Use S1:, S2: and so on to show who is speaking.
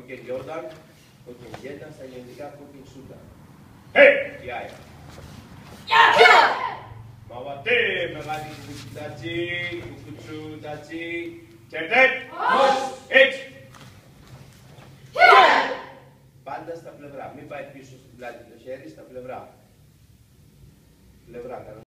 S1: Κόκκιν Γιόρνταν, κόκκιν Γέντα, στα ελληνικά κόκκιν Σούτα. Γιάια. Μαβατέ, μεγάλη κουκουτσούτατσι, κουκουτσούτατσι. Ξέρετε! Έτσι! Πάντα στα πλευρά. Μην πάει πίσω στην πλάτη το χέρι, στα πλευρά. Πλευρά,